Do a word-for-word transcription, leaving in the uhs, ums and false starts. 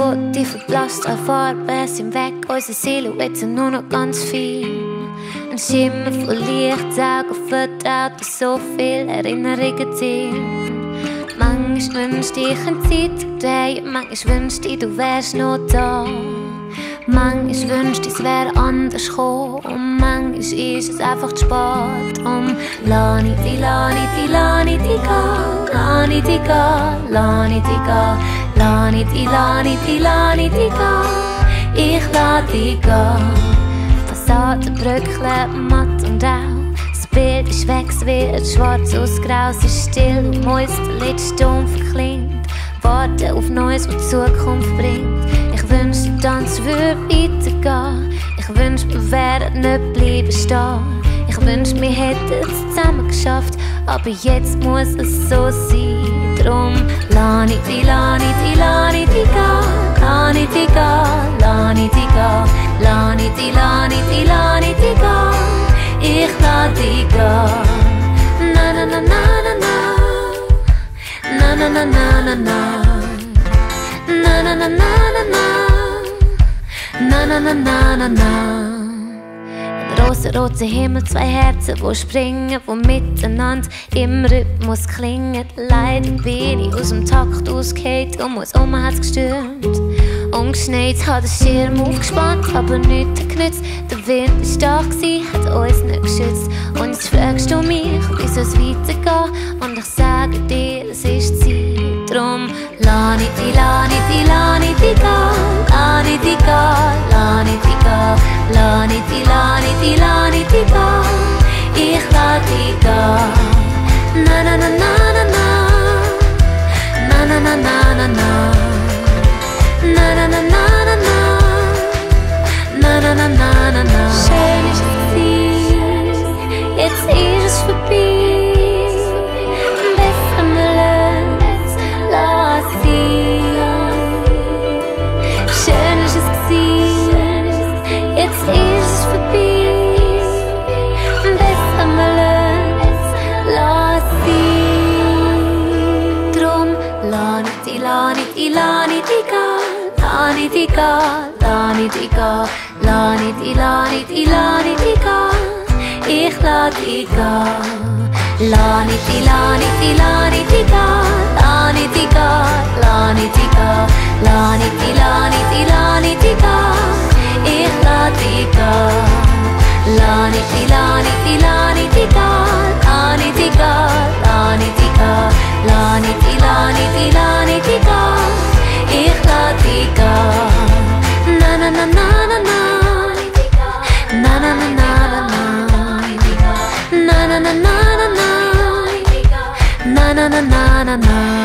Foto verblasst, alle Farben sind weg, unsere Silhouetten nur noch ganz fein. Ein Schimmer von Licht, Augen vertraut, so viel Erinnerungen drin. Manchmal wünschte ich eine Zeit drehen, manchmal wünschte ich, du wärst noch da. Manchmal wünschte ich, es wäre anders gekommen, und manchmal ist es einfach zu spät. Um lass nicht dich, lass nicht dich, lass nicht dich gehen, lass nicht dich gehen, lass nicht dich gehen, lass nicht dich, lass nicht dich, lass nicht dich gehen, ich lass dich gehen. Fassade, Brückchen, matt und auch, das Bild ist weg, es wird schwarz aus grau, es ist still und Musterlied stumm verklingt, warten auf Neues, was die Zukunft bringt. Ich wünschte, der Tanz würde weitergehen, ich wünschte, wir wären nicht bleiben stehen. Ich wünschte, wir hätten es zusammen geschafft, aber jetzt muss es so sein. Drum lass nicht dich, lass nicht dich, lass nicht dich gehen, lass nicht dich gehen, lass nicht dich gehen, lass nicht dich, lass nicht dich, lass nicht dich gehen, ich lass dich gehen. Na na na na na na, na na na na na na, na na na na na na, na na na na na na. Rosa-roter Himmel, zwei Herzen, die springen, die miteinander im Rhythmus klingen. Leider bin ich aus dem Takt ausgefallen und muss um hat's gestürmt. Umgeschneit, hat den Schirm aufgespannt, aber nichts genützt. Der Wind war stark, hat uns nicht geschützt. Und jetzt fragst du mich, wie soll es weitergehen? Und ich sage dir, es ist Zeit. Drum lass nicht dich, lass nicht dich, lass nicht dich gehen, lass nicht dich gehen, lass nicht dich gehen, lass nicht dich, lass nicht dich, lass nicht dich gehen, ich lass dich gehen. Na na na na na na, na na na na na na, na na na na na na, na na na na na na. Schön ist es gewesen, jetzt ist es vorbei. Besser wir lassen, lass sein. Schön ist es gewesen, jetzt ist es vorbei. Besser wir lassen, lass sein. Drum lass nicht dich, lass nicht dich, lass nicht dich gehen, lass nicht dich gehen, lass nicht dich gehen, lass nicht dich, lass nicht dich, lass nicht dich gehen, ich lass dich gehen. Lass nicht dich, lass nicht dich, lass nicht dich gehen, lass nicht dich gehen, lass nicht dich gehen, lass nicht dich, lass nicht dich, lass nicht dich gehen, ich lass dich gehen. Lass nicht dich, lass nicht dich, lass nicht dich gehen, lass nicht dich gehen, lass nicht dich gehen, lass nicht dich, lass nicht dich, lass nicht dich gehen, ich lass dich gehen. Na na na na na na, na na na na na na, na na na na na na, na na na na na na.